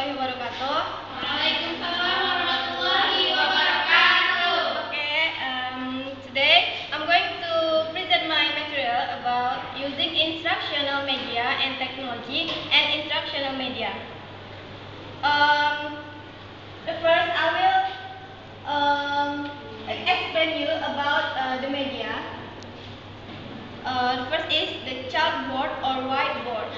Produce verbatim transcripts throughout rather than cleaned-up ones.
warahmatullahi wabarakatuh. Waalaikumsalam warahmatullahi wabarakatuh. Okay, um, today I'm going to present my material about using instructional media and technology and instructional media. Um, the first I will um, explain you about uh, the media. Uh, the first is the chalkboard or whiteboard.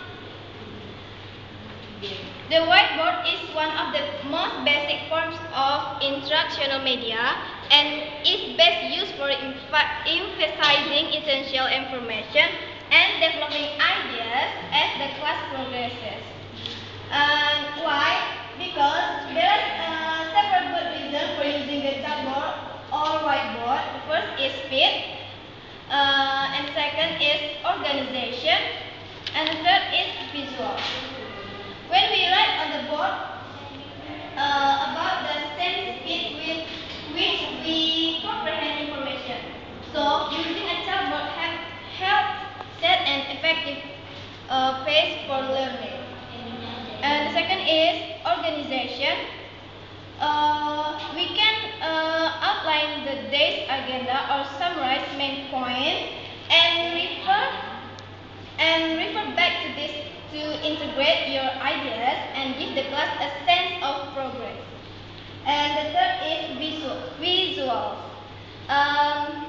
The whiteboard is one of the most basic forms of instructional media and is best used for emphasizing essential information and developing ideas as the class progresses. And why? Because there are uh, several good reasons for using the chalkboard or whiteboard. The first is speed, uh, and second is organization, and the third is visual. When we write on the board uh, about the same speed with which we comprehend information, so using a chalkboard helps set an effective uh, pace for learning. And the second is organization. Uh, we can uh, outline the day's agenda or summarize main points and refer and refer back to this to integrate your ideas and give the class a sense of progress. And the third is visual. Visuals. Um,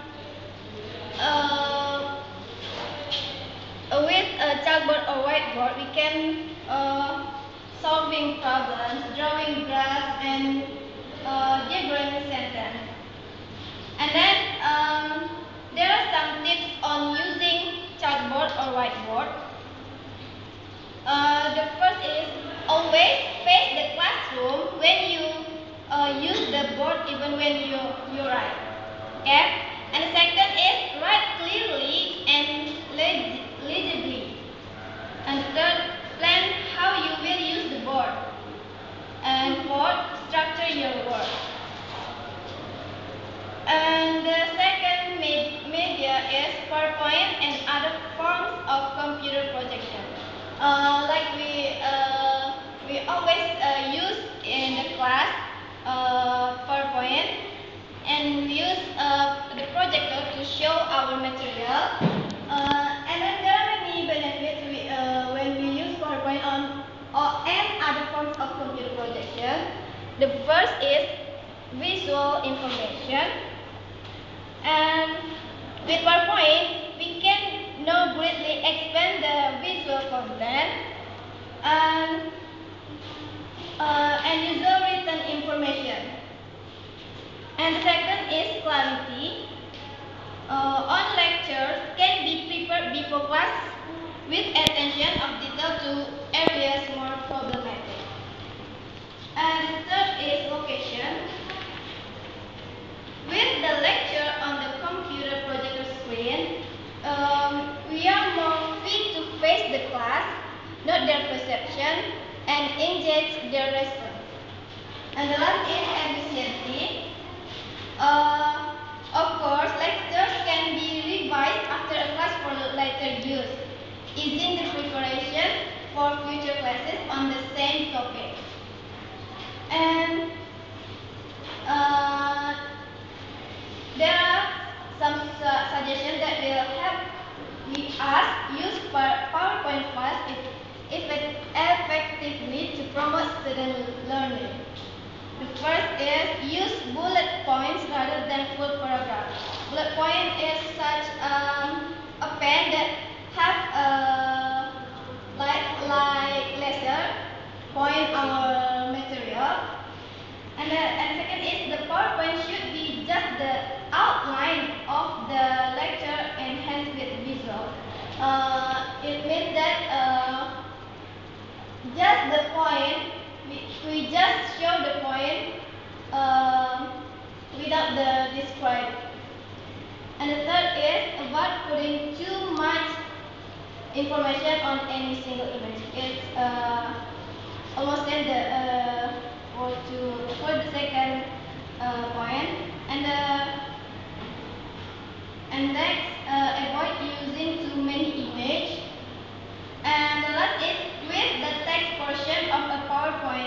uh, with a chalkboard or whiteboard, we can uh, solving problems, drawing graphs, and uh, diagramming sentence. And then um, there are some tips on using chalkboard or whiteboard. Uh, the first is always face the classroom when you uh, use the board, even when you, you write. Okay? And the second is write clearly and leg legibly. And the third, plan how you will use the board. And fourth, structure your work. And the second med media is PowerPoint and other forms of computer projection. Uh, like we uh, we always uh, use in the class uh, PowerPoint, and we use uh, the projector to show our material. Uh, and then there are many benefits we, uh, when we use PowerPoint on or and other forms of computer projection. The first is visual information. And with PowerPoint, we can now greatly expand the visual content and, uh, and user written information. And the second is clarity. Uh, on lectures can be prepared before class with attention of detail to areas more problematic. And the third is location. With the lecture on the computer projector screen, um, we are more free to face the class, note their perception, and engage their response. And the last is efficiency. Uh, of course, lectures can be revised after a class for later use, easing the preparation for future classes on the same topic. And uh, there are some su suggestions that will help us use PowerPoint first effectively to promote student learning. The first is use bullet points rather than full paragraph. Bullet point is such um, a pen that have a like like laser point our material. And the and second is the PowerPoint should be just the outline of the lecture enhanced with visual. Uh, it means that uh, just the point, we, we just show the point uh, without the describe. And the third is avoid putting too much information on any single image. It's uh, almost in the uh, or to for the second uh, point. And uh, and next, uh, avoid using too many images. And the last is with the text portion of a PowerPoint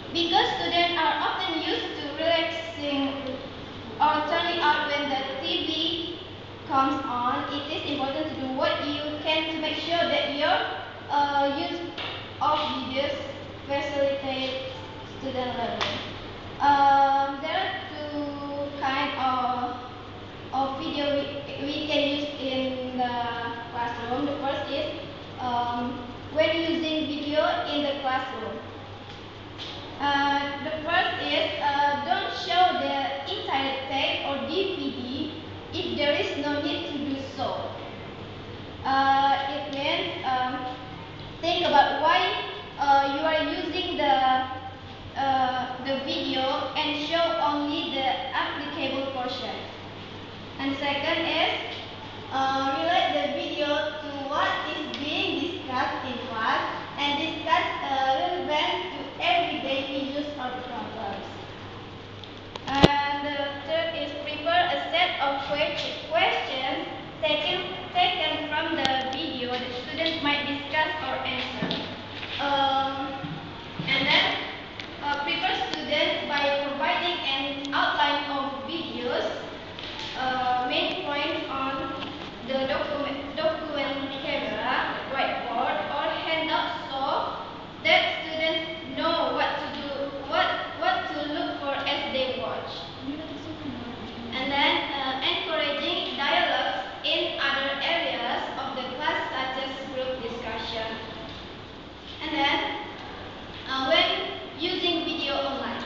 Because students are often used to relaxing or turning out when the T V comes on, it is important to do what you can to make sure that your uh, use of videos facilitates student learning. Um, there are two kind of, of video we, we can use in the classroom. The first is um, when using video in the classroom. Uh, the first is uh, don't show the entire tape or D V D if there is no need to do so. Uh, it means um, think about why uh, you are using the uh, the video and show only the applicable portion. And second is uh, relate the video to what is being discussed in class and discuss uh, relevant to everyday issues or problems. And the third is prepare a set of questions taken, taken from the video that students might discuss or answer. Um, and then uh, prepare students by providing an outline of videos, uh, main point on the document, document camera, whiteboard, or handout so that students know what to do, what, what to look for as they watch. And then uh, encouraging dialogues in other areas of the class such as group discussion. And then uh, when using video online.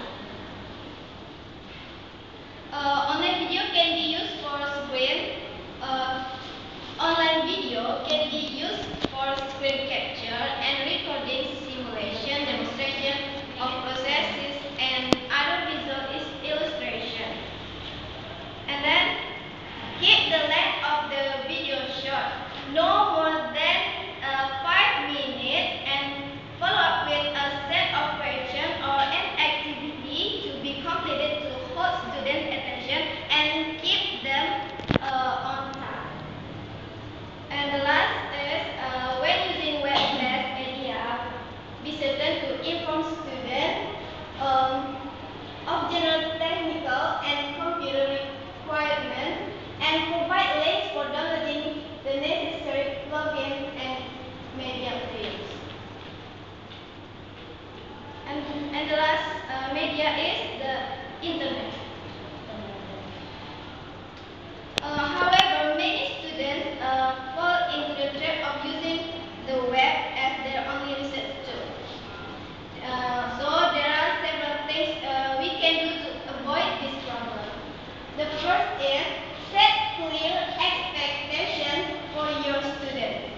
Uh, online video can be used for screen. Uh, online video can be used for screen capture and recording, simulation, demonstration of processes, and other visual illustration. And then keep the length of the video short, no more than uh, five minutes, and follow up with a set of questions or an activity to be completed to hold students' attention and keep them uh, on time. And the last is uh, when using web-based media, be certain to inform students um, of general technical and computer requirements and provide links for downloading the necessary plugins and media fields. And, and the last uh, media is the internet. Uh, however, many students uh, fall into the trap of using the web as their only research tool. Uh, so there are several things uh, we can do to avoid this problem. The first is set clear expectations for your students.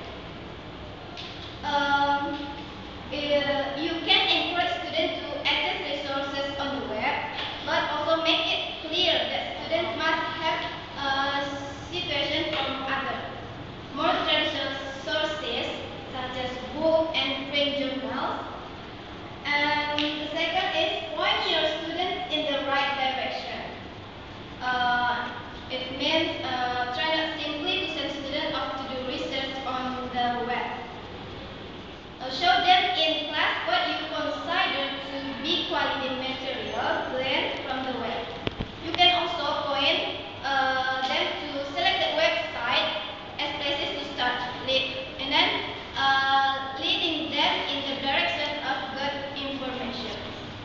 Um, uh, you can encourage students to access resources on the web, but also make it clear that students must have a situation from other, more traditional sources such as books and print journals. And the second is point your students in the right direction. Uh, it means uh, try not simply to send students off to do research on the web. Uh, show them in class what you consider to be quality material gleaned from the web. You can also point uh, them to selected websites as places to start, lead, and then uh, leading them in the direction of good information.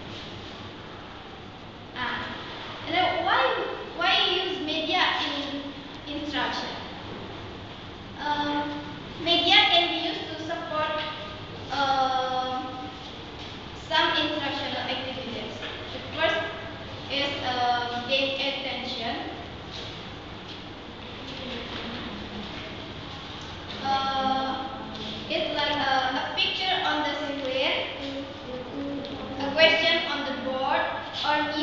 Ah, and then why why use media in instruction? Um, media can be used to support uh, some instructional activities. The first is uh, gain attention. Uh, it's like a, a picture on the screen, a question on the board, or